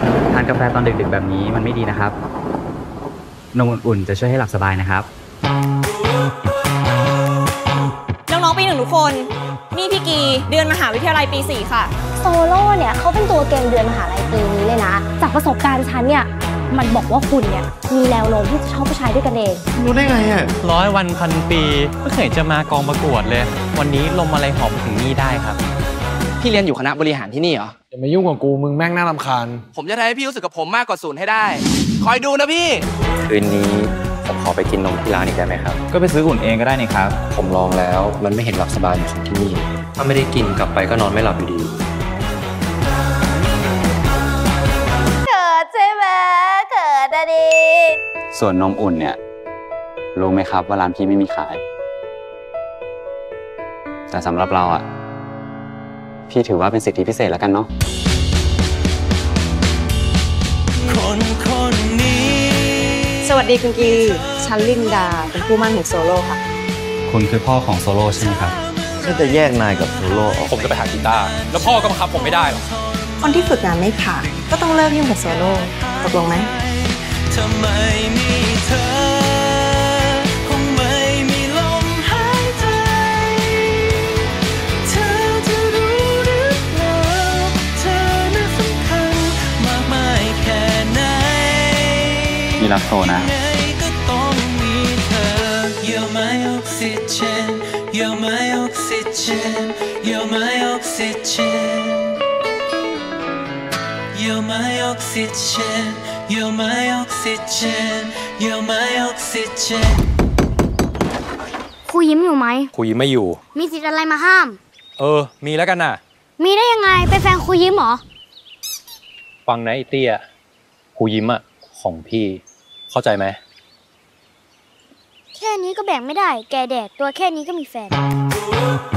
ทานกาแฟตอนดึกๆแบบนี้มันไม่ดีนะครับนมอุ่นๆจะช่วยให้หลับสบายนะครับน้องๆปี1ทุกคนนี่พี่กีเดือนมหาวิทยาลัยปี4ค่ะโซโล่เนี่ยเขาเป็นตัวเก่งเดือนมหาลัยปีนี้เลยนะจากประสบการณ์ฉันเนี่ยมันบอกว่าคุณเนี่ยมีแนวโน้มที่จะชอบผู้ชายด้วยกันเองรู้ได้ไงอ่ะ 100 วันพันปีไม่เคยจะมากองประกวดเลยวันนี้ลมอะไรหอมถึงนี่ได้ครับพี่เรียนอยู่คณะบริหารที่นี่เหรออย่ามายุ่งกับกูมึงแม่งน่ารำคาญผมจะทำให้พี่รู้สึกกับผมมากกว่า0ให้ได้คอยดูนะพี่คืนนี้ผมขอไปกินนมที่ร้านอีกได้ไหมครับก็ไปซื้ออุ่นเองก็ได้นี่ครับผมลองแล้วมันไม่เห็นหลับสบายเหมือนที่นี่ถ้าไม่ได้กินกลับไปก็นอนไม่หลับอยู่ดีเกิดใช่ไหมเกิดอะดิส่วนนมอุ่นเนี่ยรู้ไหมครับว่าร้านพี่ไม่มีขายแต่สำหรับเราอ่ะพี่ถือว่าเป็นสิทธิพิเศษแล้วกันเนาะสวัสดีคุณกีฉันลินดาเป็นผู้มั่นของโซโล่ค่ะคุณคือพ่อของโซโล่ใช่ไหมครับถ้าจะแยกนายกับโซโล่ออกผมจะไปหากีตาร์แล้วพ่อก็บังคับผมไม่ได้หรอกคนที่ฝึกงานไม่ผ่านก็ต้องเลิกยุ่งกับโซโล่ตกลงไหมทำไมมีเธอคงไม่มีลมหายใจเธอจะรู้หรือเปล่าเธอนั้นสำคัญมากมายแค่ไหนมีรักโซนะก็ต้องมีเธอ You're my oxygen You're my oxygen You're my oxygen You're my oxygen You're my oxygen You're my oxygen ครูยิ้มอยู่ไหมครูยิ้มไม่อยู่มีสิทธิ์อะไรมาห้ามมีแล้วกันน่ะมีได้ยังไงเป็นแฟนครูยิ้มเหรอฟังนะไอ้เตี้ยครูยิ้มอะของพี่เข้าใจไหมแค่นี้ก็แบ่งไม่ได้แกแดกตัวแค่นี้ก็มีแฟน